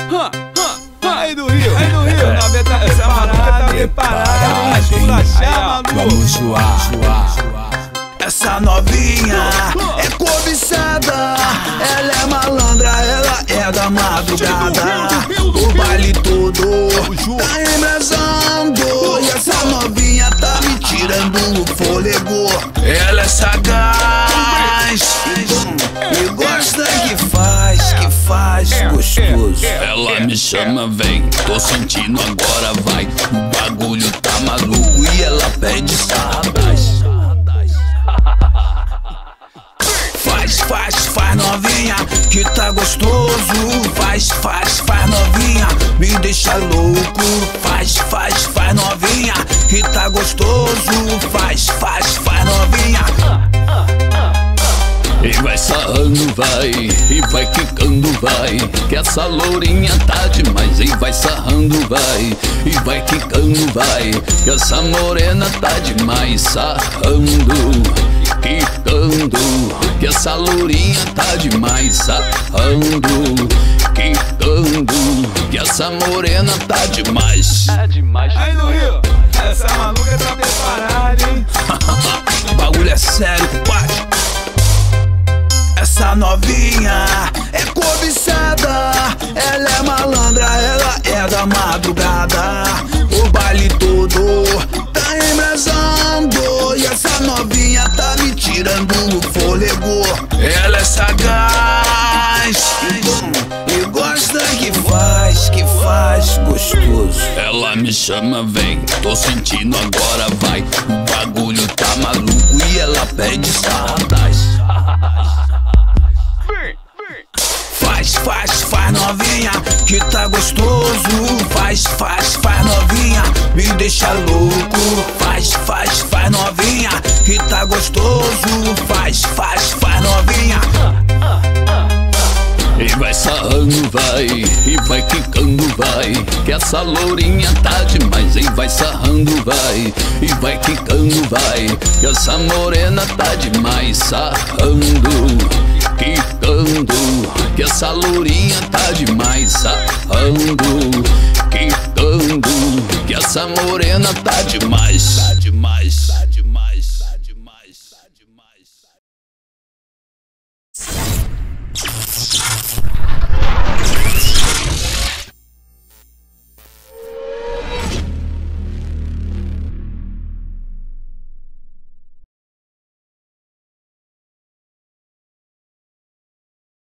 Aí do Rio, essa maluca tá preparada, pra chama, vamos suar. Essa novinha é cobiçada, ela é malandra, ela é da madrugada. O baile todo tá embrasando, e essa novinha tá me tirando o fôlego. Ela é sagaz e gosta que faz gostoso. Ela me chama, vem, tô sentindo agora, vai. O bagulho tá maluco e ela pede sarrabás. Faz novinha, que tá gostoso. Faz novinha, me deixa louco. Faz novinha, que tá gostoso. Faz novinha. E vai sarrando, vai, e vai quicando, vai. Que essa lourinha tá demais. E vai sarrando, vai, e vai quicando, vai. Que essa morena tá demais. Sarrando, quicando, que essa lourinha tá demais. Sarrando, quicando, que essa morena tá demais. Aí do Rio, essa maluca tá preparada, hein? O bagulho é sério, compadre. Essa novinha é cobiçada, ela é malandra, ela é da madrugada. O baile todo tá embrasando, e essa novinha tá me tirando o fôlego. Ela é sagaz e gosta que faz gostoso. Ela me chama, vem, tô sentindo agora, vai. O bagulho tá maluco e ela pede sarrabás. Faz novinha, que tá gostoso. Faz novinha, me deixa louco. Faz novinha, que tá gostoso. Faz novinha. E vai sarrando, vai, e vai quicando, vai. Que essa lourinha tá demais. E vai sarrando, vai, e vai quicando, vai. Que essa morena tá demais. Sarrando, quicando, que essa lourinha tá demais. Sarrando, quicando, que essa morena tá demais.